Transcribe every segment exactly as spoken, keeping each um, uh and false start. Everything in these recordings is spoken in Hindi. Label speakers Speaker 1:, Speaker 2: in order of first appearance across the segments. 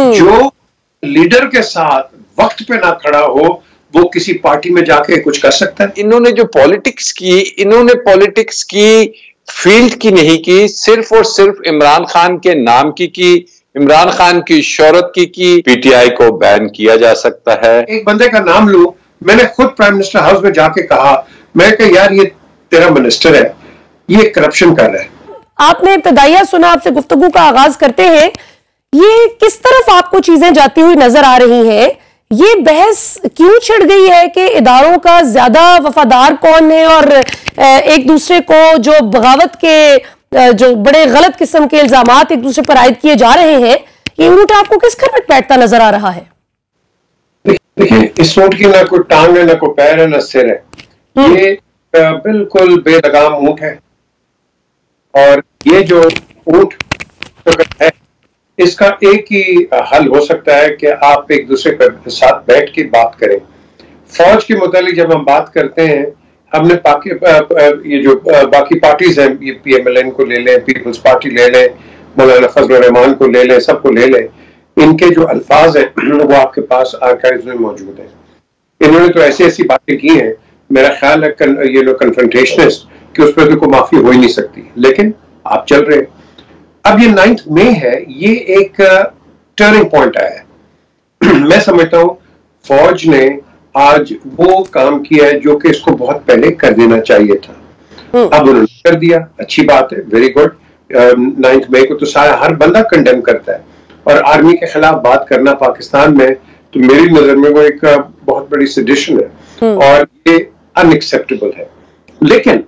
Speaker 1: जो लीडर के साथ वक्त पे ना खड़ा हो वो किसी पार्टी में जाके कुछ कर सकता है?
Speaker 2: इन्होंने जो पॉलिटिक्स की, इन्होंने पॉलिटिक्स की फील्ड की नहीं की, सिर्फ और सिर्फ इमरान खान के नाम की की, इमरान खान की शोहरत की की। पीटीआई को बैन किया जा सकता है।
Speaker 1: एक बंदे का नाम लूं, मैंने खुद प्राइम मिनिस्टर हाउस में जाके कहा, मैं कहा यार ये तेरा मिनिस्टर है, ये करप्शन कर रहा है।
Speaker 3: आपने इब्तदाइया सुना, आपसे गुफ्तगू का आगाज करते हैं, ये किस तरफ आपको चीजें जाती हुई नजर आ रही हैं? ये बहस क्यों छिड़ गई है कि इदारों का ज्यादा वफादार कौन है और एक दूसरे को जो बगावत के जो बड़े गलत किस्म के इल्जामात एक दूसरे पर आयद किए जा रहे हैं, ये ऊंट आपको किस घर में बैठता नजर आ रहा है?
Speaker 1: देखिए, इस ऊंट की ना कोई टांग है, ना कोई पैर है, ना सिर है। ये बिल्कुल बेलगाम ऊंट है और ये जो ऊंट है इसका एक ही हल हो सकता है कि आप एक दूसरे के साथ बैठ के बात करें। फौज के मुतालिक जब हम बात करते हैं, हमने बाकी ये जो बाकी पार्टीज हैं, ये पीएमएलएन को ले लें, पीपल्स पार्टी ले लें, मौलाना फजल रहमान को ले लें, सबको ले लें, इनके जो अल्फाज हैं वो आपके पास आर्काइव्स में मौजूद हैं। इन्होंने तो ऐसी ऐसी बातें की हैं, मेरा ख्याल है कन, ये लोग कन्फ्रंटेशनिस्ट कि उस पर तो कोई माफी हो ही नहीं सकती, लेकिन आप चल रहे हैं। अब ये नाइन्थ मई है, ये एक टर्निंग पॉइंट आया है। मैं समझता हूं फौज ने आज वो काम किया है जो कि इसको बहुत पहले कर देना चाहिए था। अब उन्होंने कर दिया, अच्छी बात है, वेरी गुड। नाइन्थ मई को तो सारा हर बंदा कंडेम करता है और आर्मी के खिलाफ बात करना पाकिस्तान में तो मेरी नजर में वो एक बहुत बड़ी सेडिशन है और ये अनएक्सेप्टेबल है। लेकिन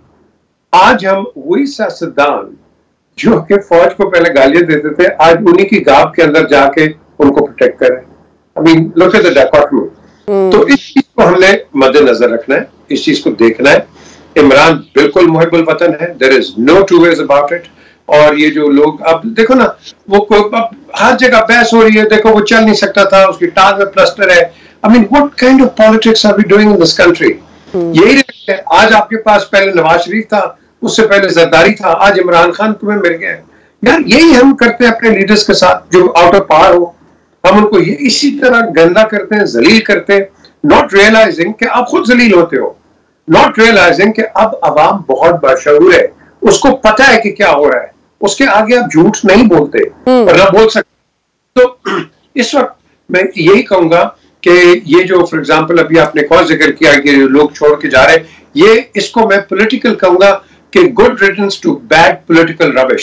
Speaker 1: आज हम वही सियासतदान जो कि फौज को पहले गालियां देते थे, आज उन्हीं की गाप के अंदर जाके उनको प्रोटेक्ट करें। I mean look at the dichotomy. तो इस चीज को हमने मद्देनजर रखना है, इस चीज को देखना है। इमरान बिल्कुल मुहिब्बुल वतन है, there is no two ways about it. और ये जो लोग अब देखो ना, वो अब हर जगह बहस हो रही है, देखो वो चल नहीं सकता था, उसकी टांग में प्लास्टर है। I mean what kind of politics are we doing in this country? यही है, आज आपके पास पहले नवाज शरीफ था, उससे पहले जरदारी था, आज इमरान खान तुम्हें मिल गया। यार यही हम करते हैं अपने लीडर्स के साथ जो आउट ऑफ पावर हो, हम उनको ये इसी तरह गंदा करते हैं, जलील करते हैं, नॉट रियलाइजिंग कि आप खुद जलील होते हो, नॉट रियलाइजिंग कि अब अवाम बहुत बाशऊर है, उसको पता है कि क्या हो रहा है, उसके आगे आप झूठ नहीं बोलते और ना बोल सकते। तो इस वक्त मैं यही कहूंगा कि ये जो फॉर एग्जाम्पल अभी आपने कौन जिक्र किया कि लोग छोड़ के जा रहे हैं, ये इसको मैं पॉलिटिकल कहूंगा कि good returns to bad political rubbish.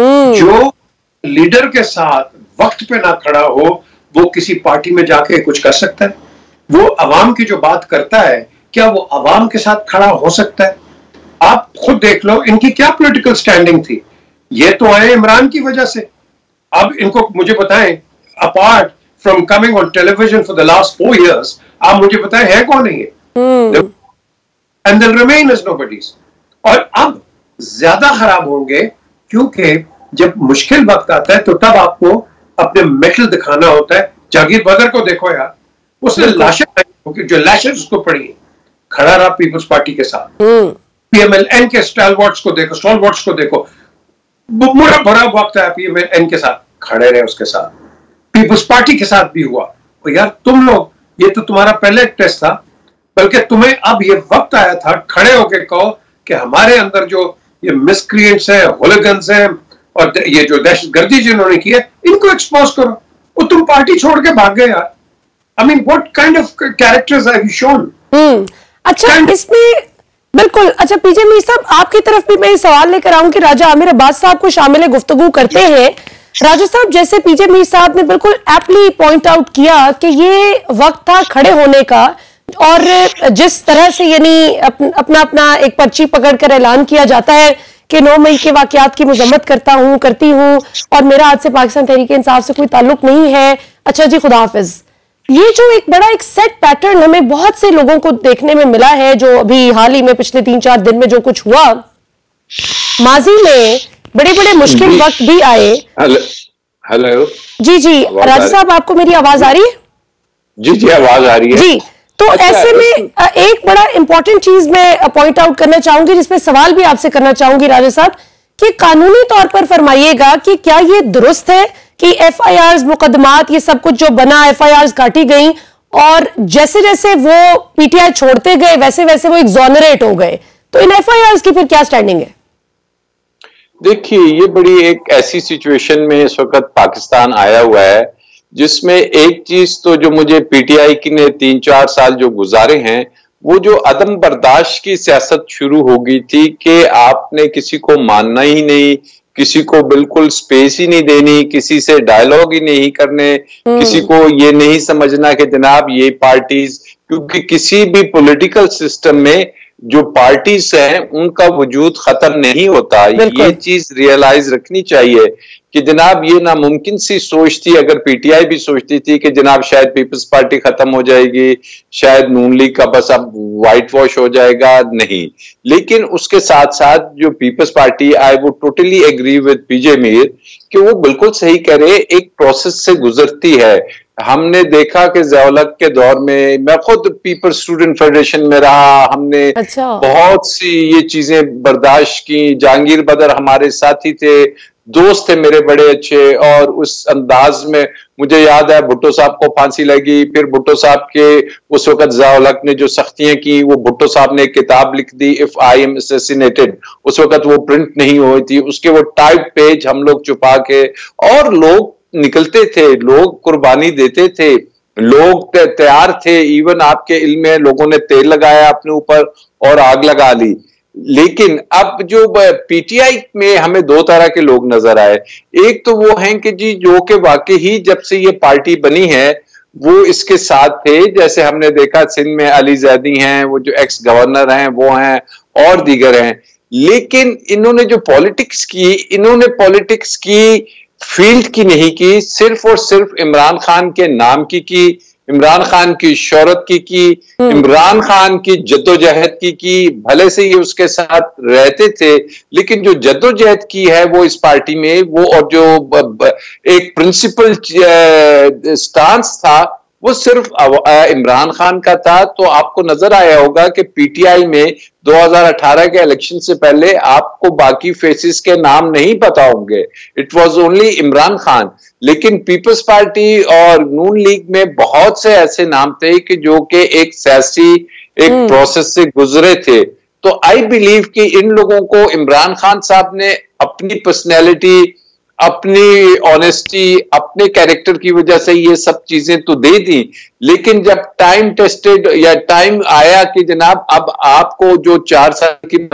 Speaker 1: जो लीडर के साथ वक्त पे ना खड़ा हो वो किसी पार्टी में जाके कुछ कर सकता है? वो अवाम की जो बात करता है, क्या वो अवाम के साथ खड़ा हो सकता है? आप खुद देख लो इनकी क्या पॉलिटिकल स्टैंडिंग थी। ये तो आए इमरान की वजह से। अब इनको मुझे बताएं, apart from coming on television for the last four years, आप मुझे बताएं है कौन है ये? And then remain as nobodies. और अब ज्यादा खराब होंगे क्योंकि जब मुश्किल वक्त आता है तो तब आपको अपने मेटल दिखाना होता है। जागीर बदर को देखो यार, उसने लाशें जो लाशें उसको पड़ी, खड़ा रहा पीपल्स पार्टी के साथ। पीएमएलएन के स्टॉलवर्ट्स को देखो, स्टॉलवर्ट्स को देखो, बुरा भरा वक्त है, पीएमएलएन के साथ खड़े रहे, उसके साथ पीपल्स पार्टी के साथ भी हुआ। और यार तुम लोग, ये तो तुम्हारा पहले एक टेस्ट था, बल्कि तुम्हें अब ये वक्त आया था खड़े होकर कहो कि हमारे अंदर जो ये मिसक्रिएंट्स हैं, होलिगन्स हैं और ये जो दहशतगर्दी जिन्होंने की है, इनको एक्सपोज करो। वो तुम पार्टी छोड़ के भाग गए यार। I mean what kind of characters have you shown?
Speaker 3: अच्छा, इसमें बिल्कुल। अच्छा पीजे मीर साहब, आपकी तरफ भी मैं ये सवाल लेकर आऊं कि राजा आमिर अब्बास साहब को शामिल गुफ्तगू करते हैं। राजा साहब, जैसे पीजे मीर साहब ने बिल्कुल एप्टली पॉइंट आउट किया कि ये वक्त था खड़े होने का, और जिस तरह से यानी अप, अपना अपना एक पर्ची पकड़कर ऐलान किया जाता है कि नौ मई के वाकयात की मजम्मत करता हूं, करती हूं और मेरा आज से पाकिस्तान तहरीक इंसाफ से कोई ताल्लुक नहीं है, अच्छा जी खुदा हाफिज। ये जो एक बड़ा एक सेट पैटर्न हमें बहुत से लोगों को देखने में मिला है, जो अभी हाल ही में पिछले तीन चार दिन में जो कुछ हुआ, माजी में बड़े बड़े मुश्किल वक्त भी आए।
Speaker 2: हेलो
Speaker 3: जी जी राजा साहब, आपको मेरी आवाज आ रही है?
Speaker 2: जी जी आवाज आ रही है
Speaker 3: जी। तो अच्छा, ऐसे में एक बड़ा इंपॉर्टेंट चीज मैं पॉइंट आउट करना चाहूंगी, जिसपे सवाल भी आपसे करना चाहूंगी राजा साहब, कि कानूनी तौर पर फरमाइएगा कि क्या ये दुरुस्त है कि एफ आई आर मुकदमात ये सब कुछ जो बना, एफ आई आर काटी गई और जैसे जैसे वो पीटीआई छोड़ते गए वैसे वैसे वो एग्जोनरेट हो गए, तो इन एफ आई आर की फिर क्या स्टैंडिंग है?
Speaker 2: देखिए, ये बड़ी एक ऐसी सिचुएशन में इस वक्त पाकिस्तान आया हुआ है जिसमें एक चीज तो जो मुझे पीटीआई की ने तीन चार साल जो गुजारे हैं, वो जो अदम बर्दाश्त की सियासत शुरू हो गई थी कि आपने किसी को मानना ही नहीं, किसी को बिल्कुल स्पेस ही नहीं देनी, किसी से डायलॉग ही नहीं करने, किसी को ये नहीं समझना कि जनाब ये पार्टीज, क्योंकि किसी भी पॉलिटिकल सिस्टम में जो पार्टीज हैं उनका वजूद खत्म नहीं होता। ये चीज रियलाइज रखनी चाहिए कि जनाब ये नामुमकिन सी सोच थी, अगर पीटीआई भी सोचती थी कि जनाब शायद पीपल्स पार्टी खत्म हो जाएगी, शायद नून लीग का बस अब व्हाइट वॉश हो जाएगा, नहीं। लेकिन उसके साथ साथ जो People's Party, I would totally agree with PJ Mir कि वो बिल्कुल सही करे, एक प्रोसेस से गुजरती है। हमने देखा कि ज़िया-उल-हक के दौर में, मैं खुद पीपल्स स्टूडेंट फेडरेशन में रहा, हमने अच्छा। बहुत सी ये चीजें बर्दाश्त की। जहांगीर बदर हमारे साथी थे, दोस्त थे मेरे बड़े अच्छे, और उस अंदाज में मुझे याद है भुट्टो साहब को फांसी लगी, फिर भुट्टो साहब के उस वक्त ज़िया-उल-हक ने जो सख्तियां की, वो भुट्टो साहब ने एक किताब लिख दी, इफ आई एम असैसिनेटेड, उस वक्त वो प्रिंट नहीं हुई थी, उसके वो टाइप पेज हम लोग छुपा के, और लोग निकलते थे, लोग कुर्बानी देते थे, लोग तैयार थे, इवन आपके इल्म में लोगों ने तेल लगाया अपने ऊपर और आग लगा ली। लेकिन अब जो पीटीआई में हमें दो तरह के लोग नजर आए। एक तो वो हैं कि जी जो कि वाकई ही जब से ये पार्टी बनी है वो इसके साथ थे, जैसे हमने देखा सिंध में अली जैदी हैं, वो जो एक्स गवर्नर हैं वो हैं, और दीगर हैं। लेकिन इन्होंने जो पॉलिटिक्स की, इन्होंने पॉलिटिक्स की फील्ड की नहीं की, सिर्फ और सिर्फ इमरान खान के नाम की की, इमरान खान की शोहरत की की, इमरान खान की जद्दोजहद की की। भले से ये उसके साथ रहते थे, लेकिन जो जद्दोजहद की है वो इस पार्टी में, वो और जो एक प्रिंसिपल स्टांस था वो सिर्फ इमरान खान का था। तो आपको नजर आया होगा कि पीटीआई में दो हज़ार अठारह के इलेक्शन से पहले आपको बाकी फेसेस के नाम नहीं पता होंगे, it was only Imran Khan. लेकिन पीपल्स पार्टी और नून लीग में बहुत से ऐसे नाम थे कि जो कि एक सियासी एक प्रोसेस से गुजरे थे। तो आई बिलीव कि इन लोगों को इमरान खान साहब ने अपनी पर्सनैलिटी, अपनी ऑनेस्टी, अपने कैरेक्टर की वजह से ये सब चीजें तो दे दी, लेकिन जब टाइम टेस्टेड या टाइम आया कि जनाब अब आपको जो चार साल की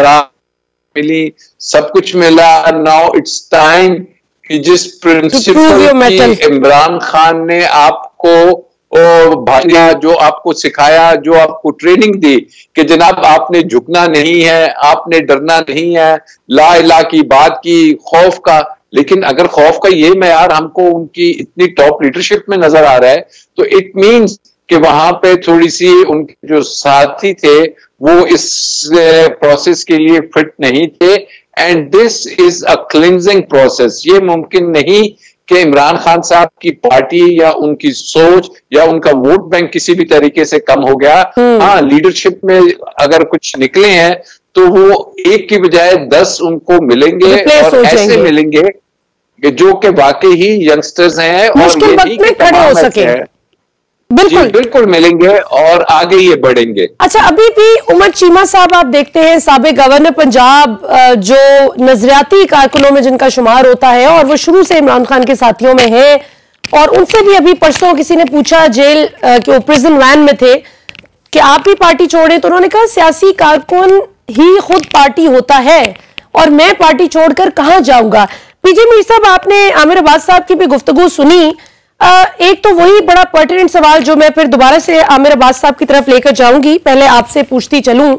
Speaker 2: मिली, सब कुछ मिला, नाउ इट्स टाइम कि जिस प्रिंसिपल की इमरान खान ने आपको और भाइया जो आपको सिखाया, जो आपको ट्रेनिंग दी कि जनाब आपने झुकना नहीं है, आपने डरना नहीं है, ला इलाहा की बात की, खौफ का। लेकिन अगर खौफ का ये मैयार हमको उनकी इतनी टॉप लीडरशिप में नजर आ रहा है, तो इट मींस कि वहां पे थोड़ी सी उनके जो साथी थे वो इस प्रोसेस के लिए फिट नहीं थे। And this is a cleansing process. ये मुमकिन नहीं कि इमरान खान साहब की पार्टी या उनकी सोच या उनका वोट बैंक किसी भी तरीके से कम हो गया। हाँ, लीडरशिप में अगर कुछ निकले हैं तो वो एक की बजाय दस उनको मिलेंगे, और ऐसे मिलेंगे कि जो कि वाकई ही यंगस्टर्स हैं और ये नहीं कि खड़े हो सके। बिल्कुल बिल्कुल मिलेंगे और आगे ये बढ़ेंगे।
Speaker 3: अच्छा, अभी भी उमर चीमा साहब आप देखते हैं, साबिक गवर्नर पंजाब, जो नजरियाती कारकुनों में जिनका शुमार होता है और वो शुरू से इमरान खान के साथियों में है, और उनसे भी अभी परसों किसी ने पूछा जेल के वो प्रिजन वैन में थे कि आप भी पार्टी छोड़े, तो उन्होंने कहा सियासी कारकुन ही खुद पार्टी होता है और मैं पार्टी छोड़कर कहां जाऊंगा। पीजे मीर साहब, आपने आमिर अब्बास साहब की भी गुफ्तगू सुनी। आ, एक तो वही बड़ा पर्टिनेंट सवाल जो मैं फिर दोबारा से आमिर अब्बास साहब की तरफ लेकर जाऊंगी, पहले आपसे पूछती चलूं,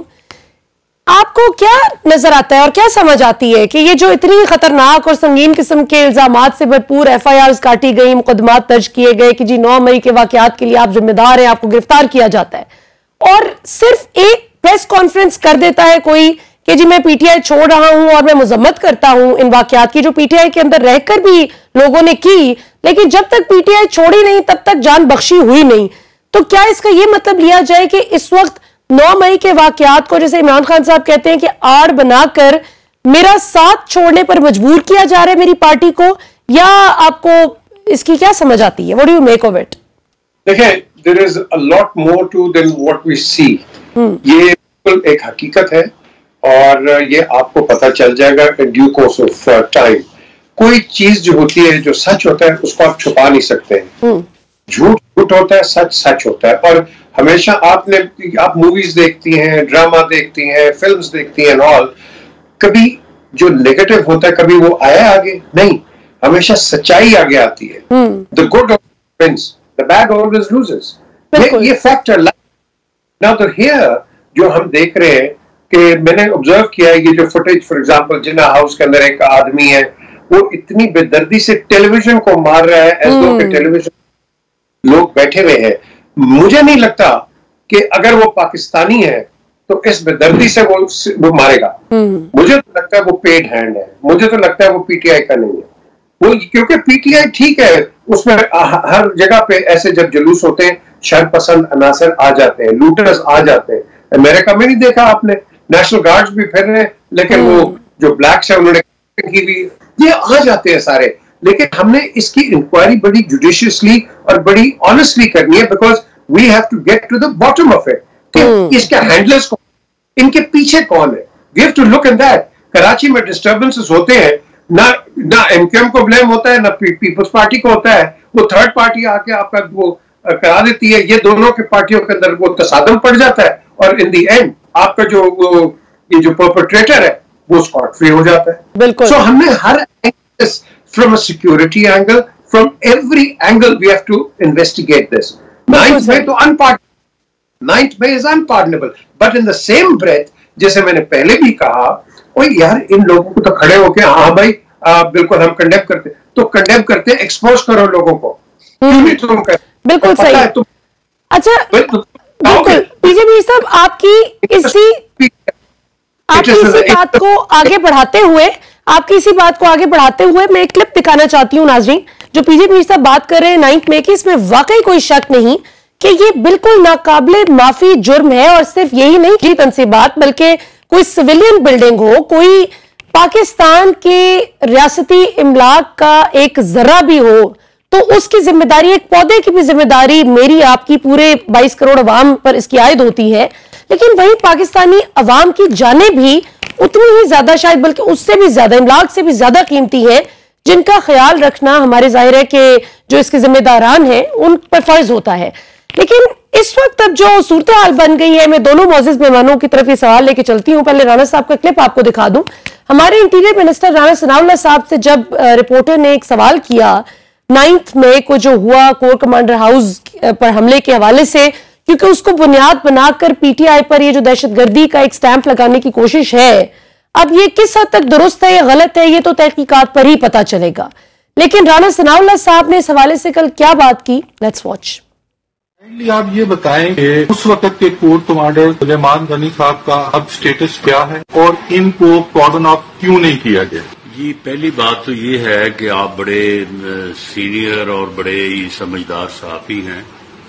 Speaker 3: आपको क्या नजर आता है और क्या समझ आती है कि ये जो इतनी खतरनाक और संगीन किस्म के इल्जामात से भरपूर एफ आई आर काटी गई, मुकदमात दर्ज किए गए कि जी नौ मई के वाकयात के लिए आप जिम्मेदार हैं, आपको गिरफ्तार किया जाता है, और सिर्फ एक प्रेस कॉन्फ्रेंस कर देता है कोई कि जी मैं पीटीआई छोड़ रहा हूं और मैं मजम्मत करता हूं इन वाकयात की जो पीटीआई के अंदर रहकर भी लोगों ने की, लेकिन जब तक पीटीआई छोड़ी नहीं तब तक जान बख्शी हुई नहीं। तो क्या इसका यह मतलब लिया जाए कि इस वक्त नौ मई के वाकयात को, जैसे इमरान खान साहब कहते हैं कि आड़ बनाकर मेरा साथ छोड़ने पर मजबूर किया जा रहा है मेरी पार्टी को, या आपको इसकी क्या समझ आती है? What do you make of it?
Speaker 1: देखिए, there is a lot more to than what we see. ये बिल्कुल एक हकीकत है और ये आपको पता चल जाएगा in due course of time. कोई चीज जो होती है, जो सच होता है, उसको आप छुपा नहीं सकते हैं। झूठ झूठ होता है, सच सच होता है। और हमेशा आपने आप मूवीज देखती हैं, ड्रामा देखती हैं, फिल्म्स देखती हैं, ऑल, कभी जो नेगेटिव होता है कभी वो आया आगे नहीं, हमेशा सच्चाई आगे आती है। The good wins, the bad always loses. ये ये फैक्ट है। नाउ द हियर जो हम देख रहे हैं कि मैंने ऑब्जर्व किया है, ये जो footage for example Jinnah house के अंदर एक आदमी है, वो इतनी बेदर्दी से टेलीविजन को मार रहा है एज दो कि टेलीविजन लोग बैठे हुए हैं। मुझे नहीं लगता कि अगर वो पाकिस्तानी है तो इस बेदर्दी से वो वो मारेगा। मुझे तो लगता है वो पेड हैंड है। मुझे तो लगता है वो पीटीआई का नहीं है वो, क्योंकि पीटीआई ठीक है, उसमें हर जगह पे ऐसे जब जुलूस होते हैं शर पसंद अनासर आ जाते हैं, लूटर्स आ जाते हैं। अमेरिका में नहीं देखा आपने, नेशनल गार्ड्स भी फिर रहे, लेकिन वो जो ब्लैक्स है उन्होंने की भी, ये आ जाते हैं सारे। लेकिन हमने इसकी इंक्वायरी बड़ी जुडिशियसली और बड़ी ऑनेस्टली करनी है, because we have to get to the bottom of it कि इसके हैंडलर्स कौन, इनके पीछे कौन है। We have to look in that. Karachi में डिस्टर्बेंसेस होते हैं, ना ना एमक्यूएम को ब्लेम होता है, ना पीपल्स पार्टी को होता है, वो थर्ड पार्टी आके आपका वो करा देती है। ये दोनों के पार्टियों के अंदर वो तसादम पड़ जाता है और इन द एंड आपका जो ये जो परपेट्रेटर है वो स्कॉट फ्री हो जाता है।
Speaker 3: बिल्कुल।
Speaker 1: सो so, हमने हर from a security angle, from every angle we have to investigate this. Ninth May तो unpardonable, ninth May is unpardonable, but in the same breath जैसे मैंने पहले भी कहा, ओ यार इन लोगों को तो खड़े होके हाँ भाई आ, बिल्कुल हम कंडेम करते, तो कंडेम करते एक्सपोज करो लोगों को। तुम
Speaker 3: बिल्कुल सही है। तुम अच्छा बिल्कुल पीजे मीर साहब, आपकी इसी आपकी इसी बात को आगे बढ़ाते हुए आपकी इसी बात को आगे बढ़ाते हुए मैं एक क्लिप दिखाना चाहती हूँ नाजरीन, जो पीजे मीर साहब बात कर रहे हैं नाइन्थ में कि इसमें वाकई कोई शक नहीं कि ये बिल्कुल नाकाबिले माफी जुर्म है। और सिर्फ यही नहीं की तनसीबात, बल्कि कोई सिविलियन बिल्डिंग हो, कोई पाकिस्तान के रियासती इमलाक का एक जर्रा भी हो, तो उसकी जिम्मेदारी, एक पौधे की भी जिम्मेदारी मेरी आपकी पूरे बाईस करोड़ अवाम पर इसकी आयद होती है। लेकिन वही पाकिस्तानी अवाम की जानें भी उतनी ही ज्यादा, शायद बल्कि उससे भी ज्यादा, इमलाक से भी ज्यादा कीमती है, जिनका ख्याल रखना हमारे जाहिर है कि जो इसके जिम्मेदारान हैं उन पर फर्ज होता है। लेकिन इस वक्त अब जो सूरत हाल बन गई है, मैं दोनों मौजूद मेहमानों की तरफ ये सवाल लेके चलती हूँ। पहले राणा साहब का क्लिप आपको दिखा दूं। हमारे इंटीरियर मिनिस्टर राणा सनाउल्लाह साहब से जब रिपोर्टर ने एक सवाल किया नाइन्थ मई को जो हुआ कोर कमांडर हाउस पर हमले के हवाले से, क्योंकि उसको बुनियाद बनाकर पीटीआई पर ये जो दहशतगर्दी का एक स्टैंप लगाने की कोशिश है, अब ये किस हद तक दुरुस्त है या गलत है ये तो तहकीकात पर ही पता चलेगा। लेकिन राणा सनाउल्लाह साहब ने इस हवाले से कल क्या बात की, लेट्स वॉच।
Speaker 4: आप ये बताएं कि उस वक्त के कोर कमांडर सुलेमान गनी साहब का अब स्टेटस क्या है और इनको कॉर्डन ऑफ क्यों नहीं किया गया?
Speaker 5: जी, पहली बात तो ये है कि आप बड़े सीनियर और बड़े ही समझदार सहाफ़ी हैं।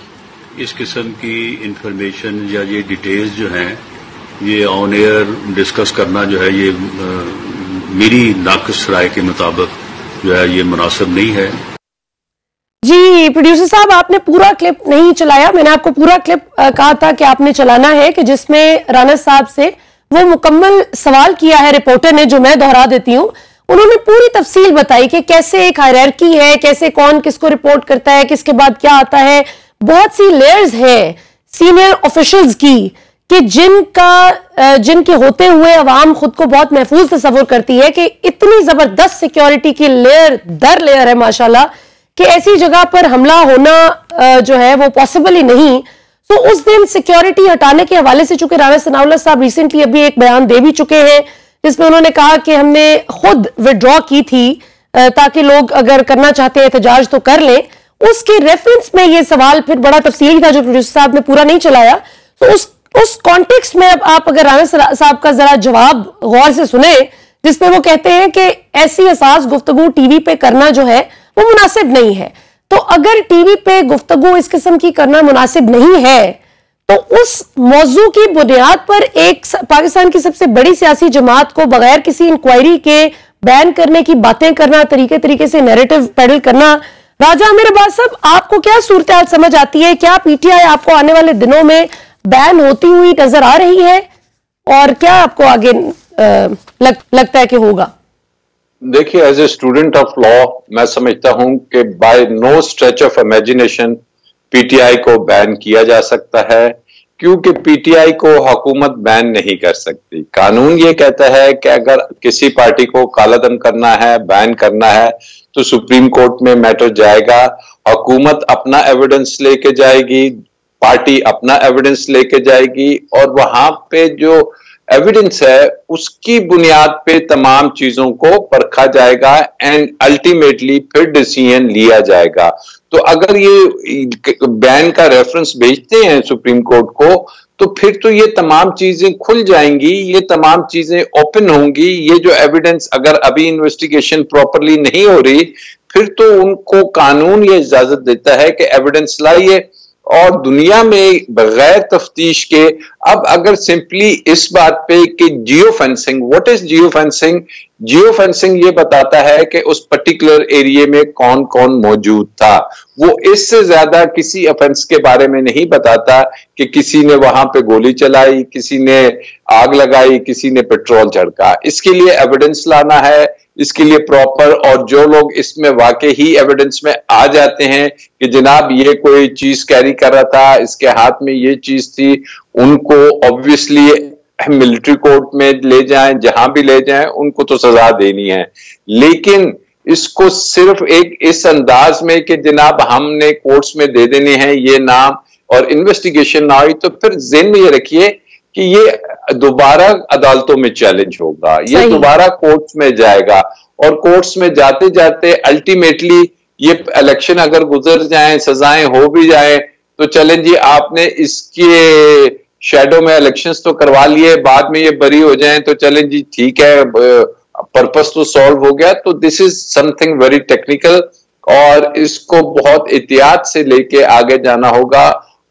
Speaker 5: इस किस्म की इंफॉर्मेशन या ये डिटेल्स जो हैं ये ऑन एयर डिस्कस करना जो है ये मेरी नाक़िस राय के मुताबिक जो है ये मुनासिब नहीं है।
Speaker 3: जी प्रोड्यूसर साहब, आपने पूरा क्लिप नहीं चलाया। मैंने आपको पूरा क्लिप कहा था कि आपने चलाना है, कि जिसमें राणा साहब से वो मुकम्मल सवाल किया है रिपोर्टर ने, जो मैं दोहरा देती हूँ। उन्होंने पूरी तफसील बताई कि कैसे एक हायरार्की है, कैसे कौन किसको रिपोर्ट करता है, किसके बाद क्या आता है। बहुत सी लेयर्स है सीनियर ऑफिशियल्स की कि जिनका जिनके होते हुए अवाम खुद को बहुत महफूज तस्वुर करती है कि इतनी जबरदस्त सिक्योरिटी की लेयर दर लेयर है माशाल्लाह, कि ऐसी जगह पर हमला होना जो है वो पॉसिबल ही नहीं। तो उस दिन सिक्योरिटी हटाने के हवाले से चूंकि राणा सनाउल्लाह साहब रिसेंटली अभी एक बयान दे भी चुके हैं, जिसमें उन्होंने कहा कि हमने खुद विड्रॉ की थी ताकि लोग अगर करना चाहते हैं एहतजाज तो कर लें। उसके रेफरेंस में ये सवाल फिर बड़ा तफसीली था जो प्रोड्यूसर साहब ने पूरा नहीं चलाया। तो उस उस कॉन्टेक्स्ट में अब आप अगर राणा साहब का जरा जवाब गौर से सुने, जिसपे वो कहते हैं कि ऐसी असास गुफ्तगू टीवी पे करना जो है वो मुनासिब नहीं है। तो अगर टीवी पे गुफ्तगू इस किस्म की करना मुनासिब नहीं है, तो उस मौजू की बुनियाद पर एक पाकिस्तान की सबसे बड़ी सियासी जमात को बगैर किसी इंक्वायरी के बैन करने की बातें करना, तरीके तरीके से नैरेटिव पेडल करना, राजा आमिर अब्बास साहब, आपको क्या सूरत हाल समझ आती है? क्या पीटीआई आपको आने वाले दिनों में बैन होती हुई नजर आ रही है, और क्या आपको आगे लग, लगता है कि होगा?
Speaker 2: देखिए, as a student of law मैं समझता हूं कि by no stretch of imagination PTI को बैन किया जा सकता है, क्योंकि पीटीआई को हुकूमत बैन नहीं कर सकती। कानून ये कहता है कि अगर किसी पार्टी को कालादम करना है, बैन करना है, तो सुप्रीम कोर्ट में मैटर जाएगा, हुकूमत अपना एविडेंस लेके जाएगी, पार्टी अपना एविडेंस लेके जाएगी, और वहां पे जो एविडेंस है उसकी बुनियाद पे तमाम चीजों को परखा जाएगा एंड अल्टीमेटली फिर डिसीजन लिया जाएगा। तो अगर ये बैन का रेफरेंस भेजते हैं सुप्रीम कोर्ट को, तो फिर तो ये तमाम चीजें खुल जाएंगी, ये तमाम चीजें ओपन होंगी। ये जो एविडेंस, अगर अभी इन्वेस्टिगेशन प्रॉपरली नहीं हो रही, फिर तो उनको कानून ये इजाजत देता है कि एविडेंस लाइए, और दुनिया में बगैर तफ्तीश के अब अगर सिंपली इस बात पे कि geo fencing, what is geo fencing? Geo fencing ये बताता है कि उस पर्टिकुलर एरिया में कौन कौन मौजूद था। वो इससे ज्यादा किसी ऑफेंस के बारे में नहीं बताता कि किसी ने वहां पे गोली चलाई, किसी ने आग लगाई, किसी ने पेट्रोल छिड़का। इसके लिए एविडेंस लाना है, इसके लिए प्रॉपर, और जो लोग इसमें वाकई ही एविडेंस में आ जाते हैं कि जनाब ये कोई चीज कैरी कर रहा था, इसके हाथ में ये चीज थी, उनको ऑब्वियसली मिलिट्री कोर्ट में ले जाएं, जहां भी ले जाएं, उनको तो सजा देनी है। लेकिन इसको सिर्फ एक इस अंदाज में कि जनाब हमने कोर्ट्स में दे देने हैं ये नाम और इन्वेस्टिगेशन ना हुई, तो फिर ज़हन में ये रखिए कि ये दोबारा अदालतों में चैलेंज होगा, ये दोबारा कोर्ट्स में जाएगा, और कोर्ट्स में जाते जाते अल्टीमेटली ये इलेक्शन अगर गुजर जाए, सजाएं हो भी जाए, तो चलें जी आपने इसके शैडो में इलेक्शंस तो करवा लिए, बाद में ये बरी हो जाएं, तो चलें जी ठीक है, पर्पस तो सॉल्व हो गया। तो this is something very technical, और इसको बहुत एहतियात से लेके आगे जाना होगा।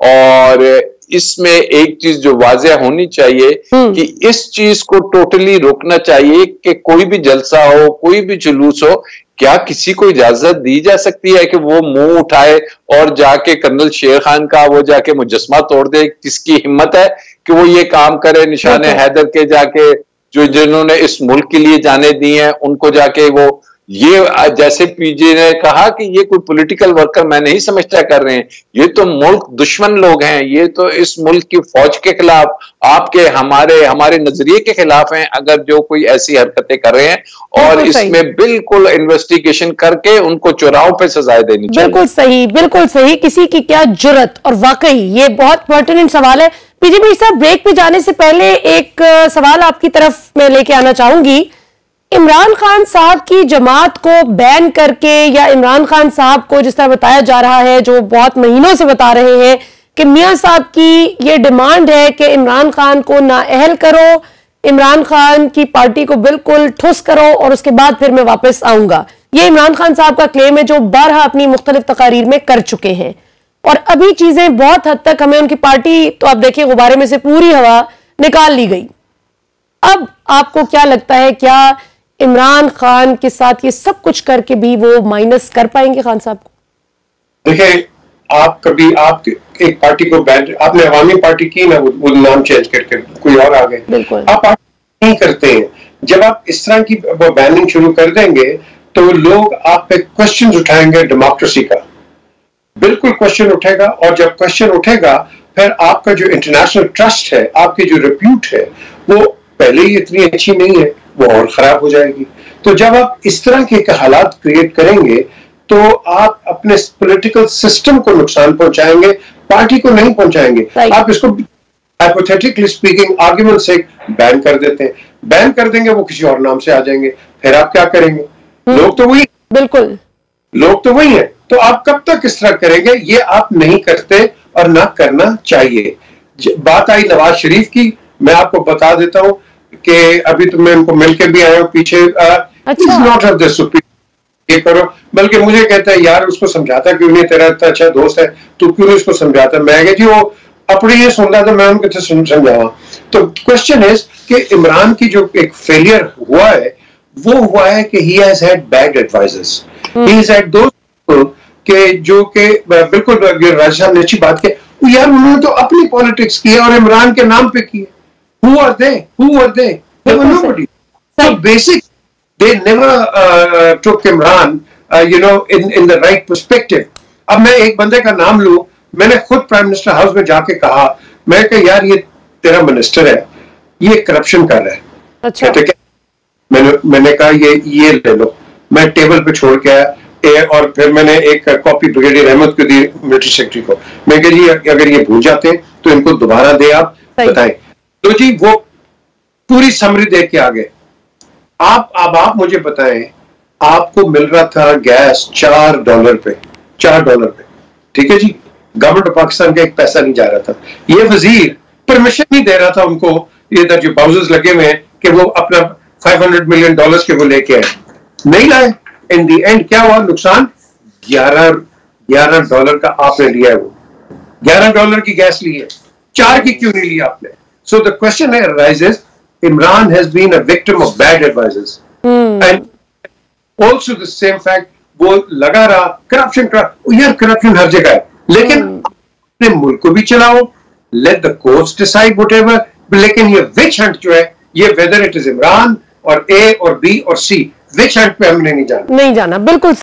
Speaker 2: और इसमें एक चीज जो वाज़ेह होनी चाहिए कि इस चीज को टोटली रोकना चाहिए कि कोई भी जलसा हो, कोई भी जुलूस हो, क्या किसी को इजाजत दी जा सकती है कि वो मुंह उठाए और जाके कर्नल शेर खान का वो जाके मुजस्मा तोड़ दे? किसकी हिम्मत है कि वो ये काम करे? निशाने हैदर के जाके, जो जिन्होंने इस मुल्क के लिए जाने दी हैं, उनको जाके वो ये, जैसे पीजे ने कहा कि ये कोई पॉलिटिकल वर्कर मैं नहीं समझता कर रहे हैं, ये तो मुल्क दुश्मन लोग हैं, ये तो इस मुल्क की फौज के खिलाफ, आपके हमारे हमारे नजरिए के खिलाफ हैं अगर जो कोई ऐसी हरकतें कर रहे हैं, और इसमें बिल्कुल इन्वेस्टिगेशन करके उनको चुराव पे सजाएं देनी चाहिए।
Speaker 3: बिल्कुल सही, बिल्कुल सही। किसी की क्या जुर्रत, और वाकई ये बहुत पर्टिनेंट सवाल है। पीजे मीर साहब, ब्रेक पे जाने से पहले एक सवाल आपकी तरफ मैं लेके आना चाहूंगी। इमरान खान साहब की जमात को बैन करके, या इमरान खान साहब को जिस तरह बताया जा रहा है, जो बहुत महीनों से बता रहे हैं कि मियां साहब की ये डिमांड है कि इमरान खान को नाअहल करो, इमरान खान की पार्टी को बिल्कुल ठुस करो, और उसके बाद फिर मैं वापस आऊंगा। ये इमरान खान साहब का क्लेम है जो बारहा अपनी मुख्तलिफ तकारीर में कर चुके हैं, और अभी चीजें बहुत हद तक हमें उनकी पार्टी, तो आप देखिए गुब्बारे में से पूरी हवा निकाल ली गई। अब आपको क्या लगता है, क्या इमरान खान के साथ ये सब कुछ करके भी वो माइनस कर पाएंगे खान साहब को?
Speaker 1: देखिए, आप कभी आप एक पार्टी को बैन, आपने अवामी पार्टी की ना, वो, वो नाम चेंज करके कोई और आ गए,
Speaker 3: बिल्कुल
Speaker 1: आप नहीं करते हैं। जब आप इस तरह की वो बैनिंग शुरू कर देंगे तो लोग आप पे क्वेश्चन उठाएंगे डेमोक्रेसी का, बिल्कुल क्वेश्चन उठेगा, और जब क्वेश्चन उठेगा फिर आपका जो इंटरनेशनल ट्रस्ट है, आपकी जो रिप्यूट है, वो पहले ही इतनी अच्छी नहीं है, वो और खराब हो जाएगी। तो जब आप इस तरह के हालात क्रिएट करेंगे तो आप अपने पॉलिटिकल सिस्टम को नुकसान पहुंचाएंगे, पार्टी को नहीं पहुंचाएंगे। आप इसको हाइपोथेटिकली स्पीकिंग आर्गुमेंट से बैन कर देते हैं, बैन कर देंगे, वो किसी और नाम से आ जाएंगे, फिर आप क्या करेंगे? लोग तो वही,
Speaker 3: बिल्कुल
Speaker 1: लोग तो वही है, तो आप कब तक इस तरह करेंगे? ये आप नहीं करते और ना करना चाहिए। बात आई नवाज शरीफ की, मैं आपको बता देता हूं कि अभी तो मैं उनको मिलके भी आया हूं पीछे, अच्छा। नॉट ऑफ दिस ये करो, बल्कि मुझे कहता है यार उसको समझाता क्यों नहीं, तेरा इतना अच्छा दोस्त है, तू क्यों नहीं उसको समझाता? मैं कह जी वो अपने ये सुनता था, मैं उनको समझावा। तो क्वेश्चन इज कि इमरान की जो एक फेलियर हुआ है वो हुआ है कि he has had bad advisers, he has had दोस्त कि जो कि बिल्कुल राजा साहब ने अच्छी बात की, यार उन्होंने तो अपनी पॉलिटिक्स की और इमरान के नाम पे की है। Who are they? Who are they? They were nobody. So basic, they never uh, took Imran, uh, you know, in in the right perspective. अब मैं एक बंदे का नाम लूं, मैंने खुद प्राइम मिनिस्टर हाउस में जाके कहा, मैं कहा यार ये तेरा मिनिस्टर है, ये करप्शन कर रहा है।
Speaker 3: अच्छा।
Speaker 1: कहते क्या? मैंने मैंने कहा ये ये ले लो, मैं टेबल पे छोड़ के आया ए, और फिर मैंने एक कॉपी ब्रिगेडियर अहमद को दी, मिलिट्री सेक्रेटरी को। मैं कहा जी अगर ये भूल जाते हैं तो इनको दोबारा दे, आप बताएं। तो जी वो पूरी समरी दे के आ गए। आप अब आप मुझे बताएं, आपको मिल रहा था गैस चार डॉलर पे, चार डॉलर पे, ठीक है जी, गवर्नमेंट ऑफ पाकिस्तान का एक पैसा नहीं जा रहा था। ये वजीर परमिशन नहीं दे रहा था उनको, ये जो बाउजर्स लगे हुए हैं कि वो अपना पाँच सौ मिलियन डॉलर्स के वो लेके आए, नहीं लाए। इन दी एंड क्या हुआ? नुकसान ग्यारह ग्यारह डॉलर का आपने लिया है, वो ग्यारह डॉलर की गैस ली है, चार की क्यों नहीं लिया आपने? So the question arises, Imran has been a victim of bad advisors. Hmm. And also the same fact, वो लगा रहा करप्शन का, यार करप्शन हर जगह है, लेकिन अपने मुल्क को भी चलाओ, let the courts decide whatever, लेकिन ये witch hunt जो है, ये whether it is Imran और A और B और C, witch hunt पे हमने नहीं जाना
Speaker 3: नहीं जाना बिल्कुल।